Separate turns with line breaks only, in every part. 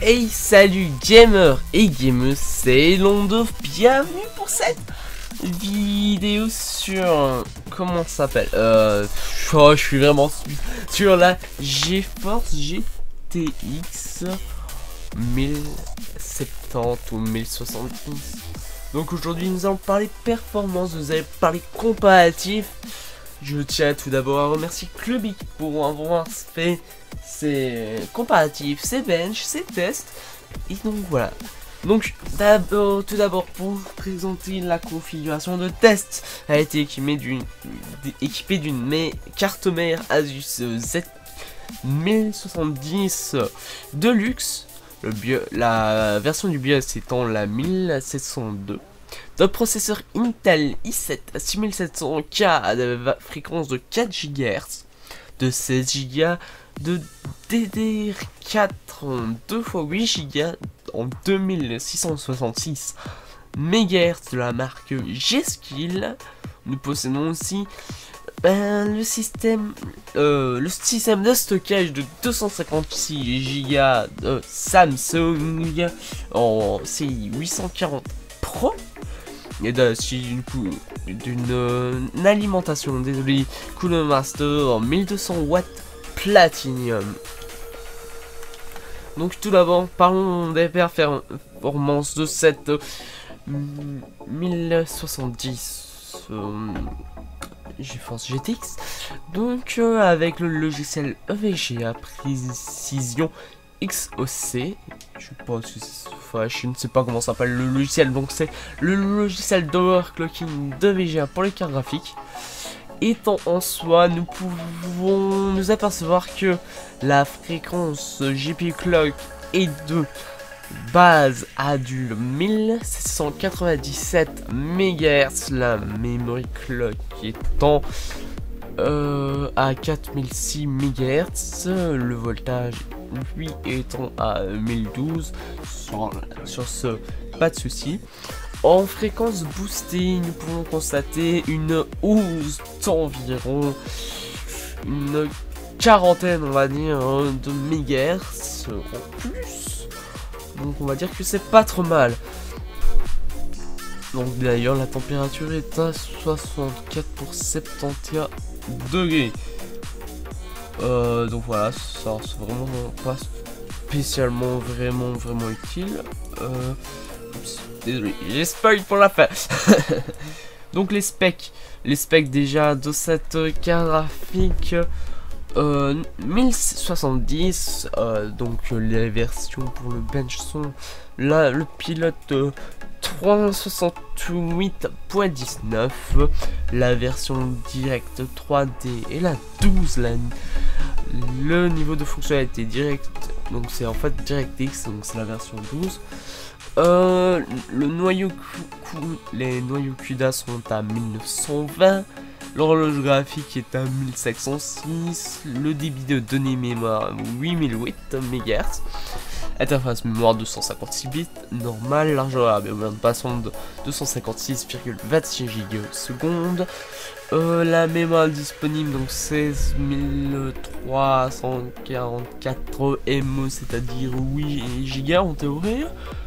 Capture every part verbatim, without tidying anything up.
Hey, salut gamers et gameuses, c'est Londov, bienvenue pour cette vidéo sur... Comment ça s'appelle euh, oh, je suis vraiment sur la GeForce G T X mille soixante-dix ou mille soixante-dix. Donc aujourd'hui nous allons parler performance, vous allez parler comparatif. Je tiens tout d'abord à remercier Clubic pour avoir fait ses comparatifs, ses bench, ses tests. Et donc voilà. Donc d'abord, tout d'abord pour vous présenter la configuration de test, elle a été équipée d'une équipée d'une carte mère Asus Z mille soixante-dix Deluxe. Le bio, la version du BIOS étant la mille sept cent deux. De processeur Intel i sept à six mille sept cents K à de fréquence de quatre gigahertz, de seize giga, de D D R quatre en deux fois huit giga en deux mille six cent soixante-six mégahertz de la marque G-Skill. Nous possédons aussi ben, le système euh, le système de stockage de deux cent cinquante-six giga de Samsung en série huit cent quarante Pro. Et d'une d'une euh, alimentation, désolé, Cooler Master en mille deux cents watts Platinum. Donc tout d'abord, parlons des performances de cette euh, mille soixante-dix euh, GeForce G T X. Donc euh, avec le logiciel E V G A Précision X O C, je sais pas si enfin, je ne sais pas comment ça s'appelle le logiciel, donc c'est le logiciel d'overclocking de V G A pour les cartes graphiques. Étant en soi, nous pouvons nous apercevoir que la fréquence G P U clock est de base à du mille sept cent quatre-vingt-dix-sept mégahertz, la memory clock étant euh, à quatre mille six mégahertz, le voltage lui étant à mille douze. Sur, sur ce, pas de souci. En fréquence boostée, nous pouvons constater une hausse d'environ une quarantaine, on va dire, de mégahertz en plus. Donc on va dire que c'est pas trop mal. Donc d'ailleurs la température est à soixante-quatre pour soixante-onze degrés. Euh, donc voilà, ça c'est vraiment pas spécialement vraiment vraiment utile. Euh, désolé, j'ai spoil pour la fin. Donc les specs, les specs déjà de cette carte graphique euh, mille soixante-dix. Euh, donc les versions pour le bench sont là le pilote euh, trois cent soixante-huit point dix-neuf, la version direct trois D et la douze, la, le niveau de fonctionnalité direct, donc c'est en fait DirectX, donc c'est la version douze. Euh, le noyau les noyaux CUDA sont à mille neuf cent vingt, l'horloge graphique est à mille cinq cent six, le débit de données mémoire huit mille huit mégahertz, interface mémoire deux cent cinquante-six bits, normal, largeur de bande passante de deux cent cinquante-six virgule vingt-six gigasecondes. Euh, la mémoire disponible donc seize mille trois cent quarante-quatre M O, c'est-à-dire huit gigas en théorie.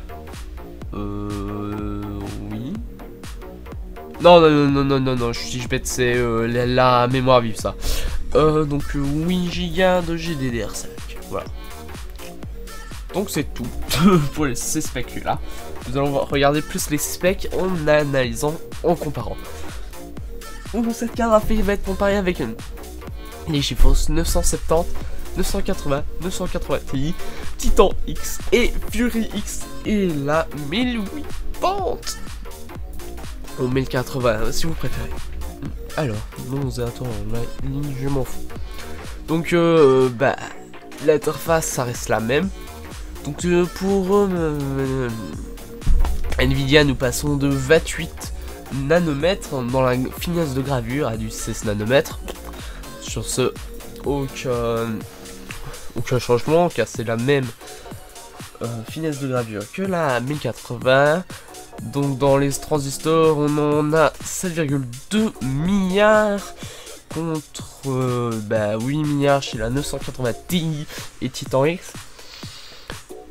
Euh... Oui. Non, non, non, non, non, non, je suis bête, c'est euh, la, la mémoire vive, ça. Euh, donc euh, huit gigas de G D D R cinq, voilà. Donc c'est tout pour les, ces specs là. Nous allons regarder plus les specs en analysant, en comparant. Donc cette carte graphique va être comparée avec une, les GeForce neuf cent soixante-dix, neuf cent quatre-vingts, neuf cent quatre-vingts Ti, Titan X et Fury X et la mille huit pentes. Ou mille quatre-vingts si vous préférez. Alors, non, attends, je m'en fous. Donc euh, bah l'interface ça reste la même. Donc euh, pour euh, Nvidia, nous passons de vingt-huit nanomètres dans la finesse de gravure à du seize nanomètres. Sur ce, aucun, aucun changement car c'est la même euh, finesse de gravure que la mille quatre-vingts. Donc dans les transistors, on en a sept virgule deux milliards contre euh, bah, huit milliards chez la neuf cent quatre-vingts Ti et Titan X.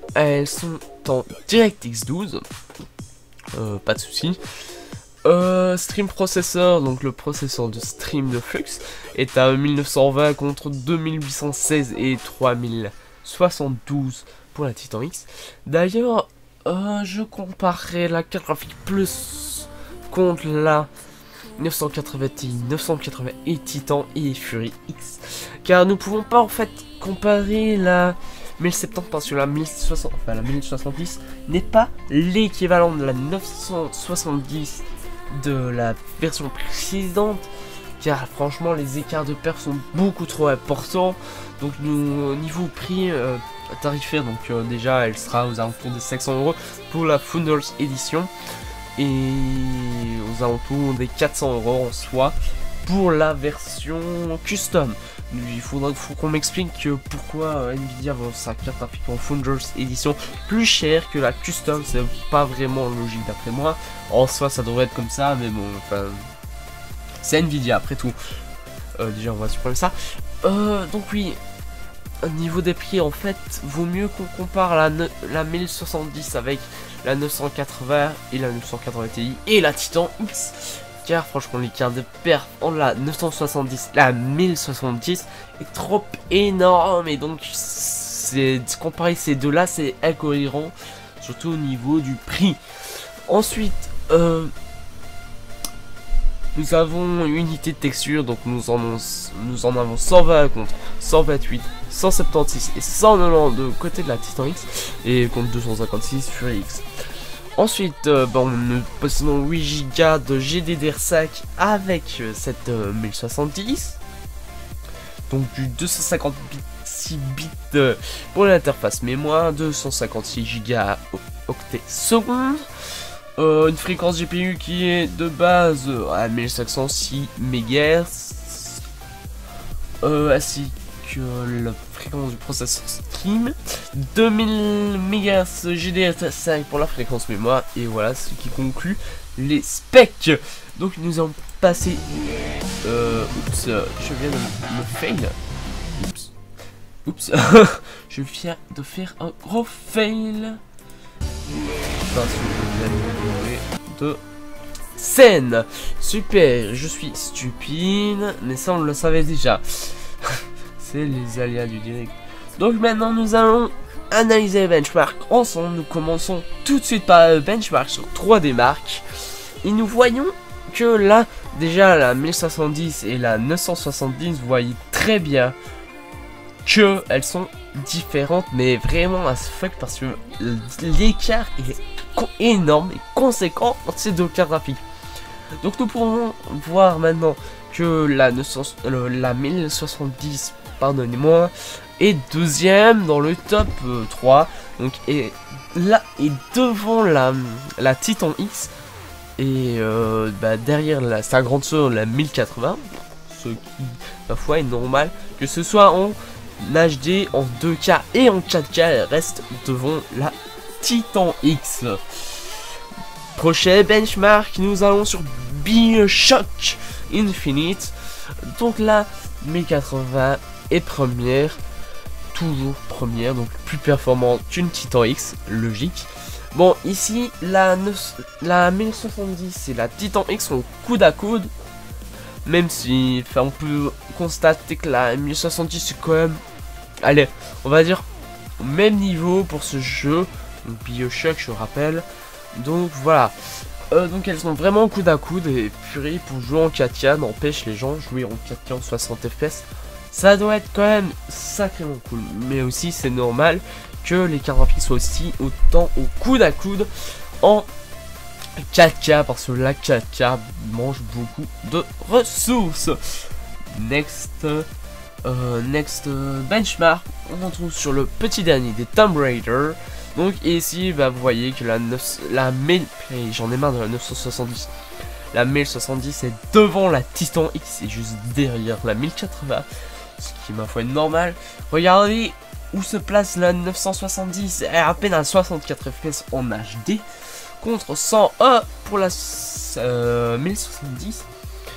elles sont en DirectX douze, euh, pas de souci. Euh, stream processor, donc le processeur de stream de Flux est à mille neuf cent vingt contre deux mille huit cent seize et trois mille soixante-douze pour la Titan X. D'ailleurs, euh, je comparerai la carte graphique Plus contre la neuf cent quatre-vingts Ti, neuf cent quatre-vingts et Titan et Fury X, car nous pouvons pas en fait comparer la mille soixante-dix parce que la mille soixante, enfin la mille soixante-dix n'est pas l'équivalent de la neuf cent soixante-dix de la version précédente, car franchement les écarts de perf sont beaucoup trop importants. Donc nous, niveau prix euh, tarifaire, donc euh, déjà elle sera aux alentours de cinq cents euros pour la Founders Edition et aux alentours des quatre cents euros en soi pour la version custom. Il faudra faut qu'on m'explique pourquoi euh, Nvidia vend sa carte graphique en Founders Edition plus cher que la custom. C'est pas vraiment logique d'après moi. En soi ça devrait être comme ça, mais bon, enfin c'est Nvidia après tout. Euh, déjà on va supprimer ça. Euh, donc oui, au niveau des prix en fait, vaut mieux qu'on compare la, la mille soixante-dix avec la neuf cent quatre-vingts et la neuf cent quatre-vingts Ti et la Titan X. Car franchement l'écart de perf entre la neuf cent soixante-dix la mille soixante-dix est trop énorme, et donc c'est comparer ces deux là c'est incohérent, surtout au niveau du prix. Ensuite euh, nous avons une unité de texture, donc nous en, nous en avons cent vingt contre cent vingt-huit, cent soixante-seize et cent quatre-vingt-dix de côté de la Titan X et contre deux cent cinquante-six Fury X. Ensuite, euh, bon, nous possédons huit giga de G D D R cinq avec euh, cette euh, mille soixante-dix. Donc du deux cent cinquante-six bits euh, pour l'interface mémoire, deux cent cinquante-six giga octets secondes. Euh, une fréquence G P U qui est de base euh, à mille cinq cent six mégahertz. Euh, ainsi que la fréquence du processeur stream, deux mille mégahertz G D R cinq pour la fréquence mémoire, et voilà ce qui conclut les specs. Donc nous allons passer euh, oups, je viens de me fail. Oups. Oups. Je viens de faire un gros fail. Parce que je viens de scène. Super, je suis stupide, mais ça on le savait déjà. C'est les aléas du direct. Donc maintenant nous allons analyser les benchmarks ensemble. Nous commençons tout de suite par le benchmark sur trois D Mark. Et nous voyons que là, déjà la mille soixante-dix et la neuf cent soixante-dix, vous voyez très bien que elles sont différentes, mais vraiment à ce fuck, parce que l'écart est énorme et conséquent entre ces deux cartes graphiques. Donc nous pouvons voir maintenant que la, neuf cents, euh, la mille soixante-dix, pardonnez-moi, est deuxième dans le top euh, trois. Donc et là et devant la, la Titan X et euh, bah, derrière la, sa grande sœur la mille quatre-vingts, ce qui parfois est normal que ce soit en H D, en deux K et en quatre K, elle reste devant la Titan X. Prochain benchmark, nous allons sur BioShock Infinite. Donc là, mille quatre-vingts est première, toujours première, donc plus performante qu'une Titan X, logique. Bon, ici, la, neuf, la mille soixante-dix et la Titan X sont coude à coude, même si on peut constater que la mille soixante-dix est quand même, allez, on va dire, au même niveau pour ce jeu, donc BioShock, je rappelle. Donc voilà, euh, donc elles sont vraiment coude à coude, et purée, pour jouer en quatre K, n'empêche les gens jouer en quatre K en soixante F P S, ça doit être quand même sacrément cool. Mais aussi c'est normal que les cartes graphiques soient aussi autant au coude à coude en quatre K, parce que la quatre K mange beaucoup de ressources. Next euh, next euh, benchmark, on retrouve sur le petit dernier des Tomb Raider. Donc ici bah, vous voyez que la, la mille, j'en ai marre de la neuf cent soixante-dix, la mille soixante-dix est devant la Titan X et juste derrière la mille quatre-vingts, ce qui ma foi est normal. Regardez où se place la neuf cent soixante-dix, elle est à peine à soixante-quatre F P S en H D contre cent un pour la euh, mille soixante-dix.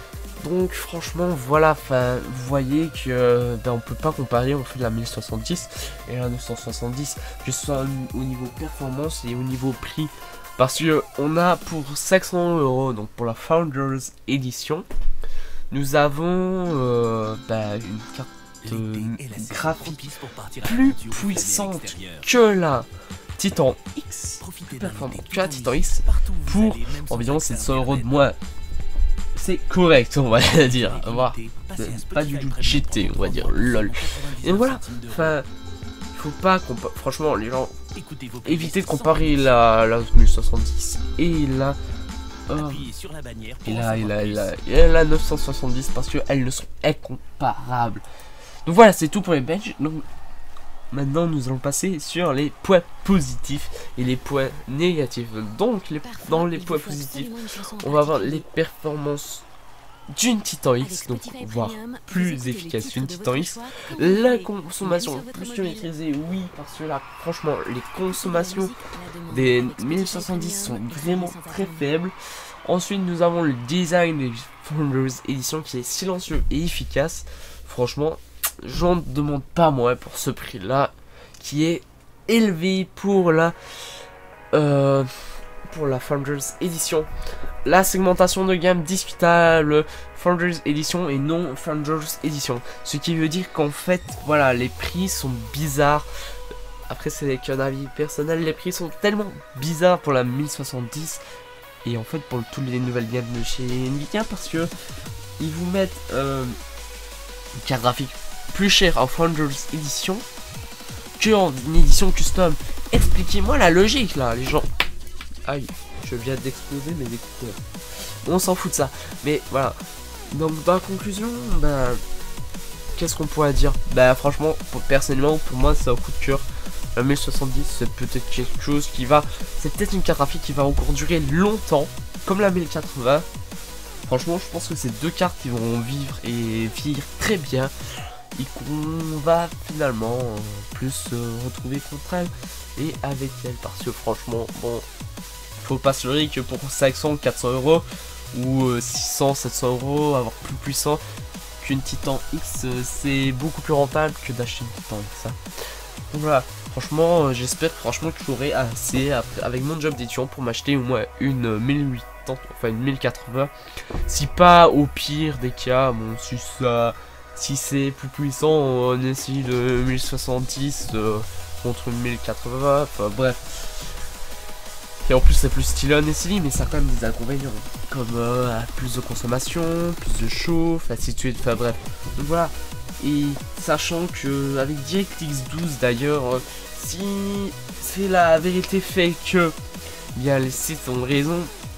Donc franchement voilà, enfin vous voyez que ben, on peut pas comparer on fait de la mille soixante-dix et la neuf cent soixante-dix, que ce soit au niveau performance et au niveau prix, parce que on a pour cinq cents euros, donc pour la Founders Edition, nous avons euh, ben, une carte euh, graphique plus puissante que la Titan X, plus performante que la Titan X pour environ sept cents euros de moins. C'est correct, on va dire. Voilà. Pas du tout cheaté, on va dire. Lol. Et voilà. Enfin, il faut pas comparer. Franchement, les gens, évitez de comparer la, la mille soixante-dix et la. Euh, et la, et la, et la, et la neuf cent soixante-dix parce qu'elles ne sont incomparables. Donc voilà, c'est tout pour les benches. Donc maintenant, nous allons passer sur les points positifs et les points négatifs. Donc, les, dans les points positifs, on va avoir les performances d'une Titan X, donc voire plus efficace qu'une Titan X. La consommation plus que maîtrisée, oui, parce que là, franchement, les consommations des mille soixante-dix sont vraiment très faibles. Ensuite, nous avons le design des Founders Edition qui est silencieux et efficace. Franchement, j'en demande pas moins pour ce prix là qui est élevé pour la euh, pour la Founders Edition. La segmentation de gamme discutable, Founders Edition et non Founders Edition, ce qui veut dire qu'en fait voilà, les prix sont bizarres. Après c'est qu'un avis personnel, les prix sont tellement bizarres pour la mille soixante-dix et en fait pour toutes les nouvelles gammes de chez Nvidia, parce que ils vous mettent euh, une carte graphique plus cher en Founders Edition que en édition custom. Expliquez-moi la logique là, les gens. Aïe, je viens d'exploser mes écouteurs. On s'en fout de ça. Mais voilà. Donc dans la conclusion, bah, qu'est-ce qu'on pourrait dire? Bah franchement, pour, personnellement, pour moi c'est un coup de cœur. La mille soixante-dix, c'est peut-être quelque chose qui va... C'est peut-être une carte graphique qui va encore durer longtemps, comme la mille quatre-vingts. Franchement, je pense que ces deux cartes qui vont vivre et vivre très bien. Et qu'on va finalement euh, plus se euh, retrouver contre elle et avec elle, parce que franchement bon, faut pas se leurrer que pour cinq cents quatre cents euros ou euh, six cents sept cents euros, avoir plus puissant qu'une Titan X, euh, c'est beaucoup plus rentable que d'acheter une Titan X, hein. Donc voilà, franchement euh, j'espère franchement que j'aurai assez après, avec mon job d'étudiant pour m'acheter au moins une mille huit cents, enfin une mille quatre-vingts, si pas au pire des cas, bon si ça... Si c'est plus puissant, on essaye de mille soixante-dix euh, contre mille quatre-vingts, enfin bref. Et en plus c'est plus stylé en S L I, mais ça a quand même des inconvénients. Comme euh, plus de consommation, plus de chauffe, ainsi de suite, enfin bref. Donc voilà. Et sachant que avec DirectX douze d'ailleurs, euh, si c'est la vérité fait que bien les sites ont raison,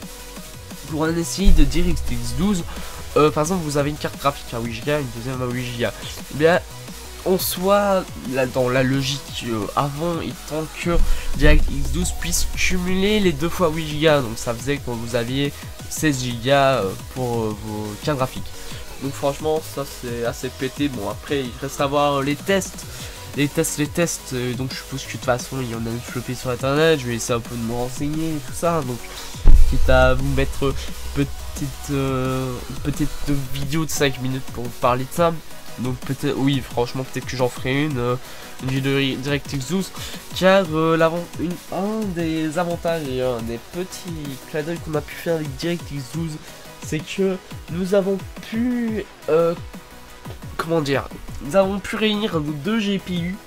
pour un S L I de DirectX douze, Euh, par exemple, vous avez une carte graphique à huit giga, une deuxième à huit giga. Eh bien, en soit, là, dans la logique euh, avant, étant que DirectX douze puisse cumuler les deux fois huit giga. Donc, ça faisait que vous aviez seize giga euh, pour euh, vos cartes graphiques. Donc, franchement, ça c'est assez pété. Bon, après, il reste à voir euh, les tests. Les tests, les tests. Euh, donc, je suppose que de toute façon, il y en a une flopée sur internet. Je vais essayer un peu de me renseigner et tout ça. Donc, quitte à vous mettre peut-être euh, peut-être de vidéo de cinq minutes pour vous parler de ça. Donc peut-être, oui, franchement peut-être que j'en ferai une, euh, une vidéo de DirectX douze, car euh, l'avant, une, un des avantages et un des petits clins d'œil qu'on a pu faire avec DirectX douze, c'est que nous avons pu euh, comment dire, nous avons pu réunir nos deux G P U,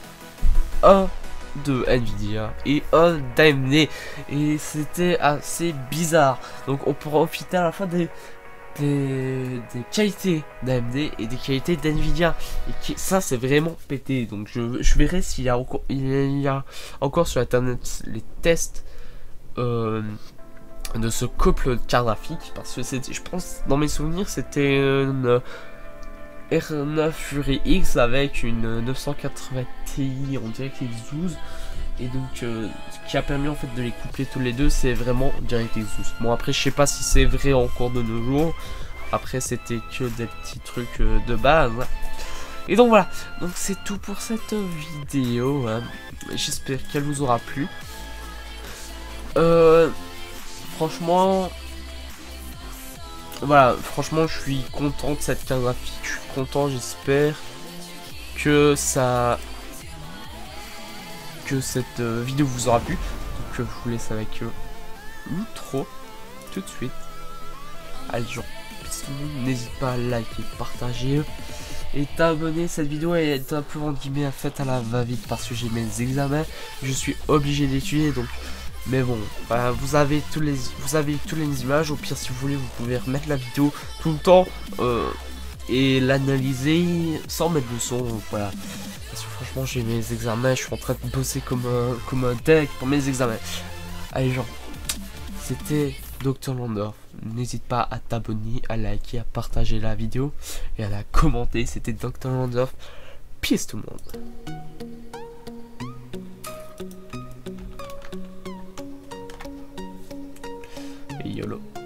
un de Nvidia et un d'A M D, et c'était assez bizarre. Donc on pourra profiter à la fois des, des, des qualités d'A M D et des qualités d'Nvidia, et qui, ça c'est vraiment pété. Donc je, je verrai s'il y a encore il y a encore sur internet les tests euh, de ce couple de cartes graphiques, parce que c'était, je pense dans mes souvenirs, c'était une R neuf Fury X avec une neuf cent quatre-vingts Ti en DirectX douze, et donc euh, ce qui a permis en fait de les coupler tous les deux, c'est vraiment DirectX douze. Bon, après je sais pas si c'est vrai encore de nos jours, après c'était que des petits trucs euh, de base. Et donc voilà, donc c'est tout pour cette vidéo, hein. J'espère qu'elle vous aura plu. Euh, franchement, voilà, franchement, je suis content de cette carte graphique. Je suis content, j'espère que ça... que cette euh, vidéo vous aura plu. Donc, euh, je vous laisse avec euh, l'outro tout de suite. Allez, genre, n'hésite pas à liker, partager et t'abonner. Cette vidéo est un peu en guillemets faite à la va-vite parce que j'ai mes examens. Je suis obligé d'étudier, donc... Mais bon, bah, vous avez tous les vous avez tous les images. Au pire, si vous voulez, vous pouvez remettre la vidéo tout le temps euh, et l'analyser sans mettre le son. Voilà. Parce que franchement, j'ai mes examens. Je suis en train de bosser comme un, comme un deck pour mes examens. Allez, genre, c'était Docteur Landorf. N'hésite pas à t'abonner, à liker, à partager la vidéo et à la commenter. C'était Docteur Landorf. Peace tout le monde. YOLO.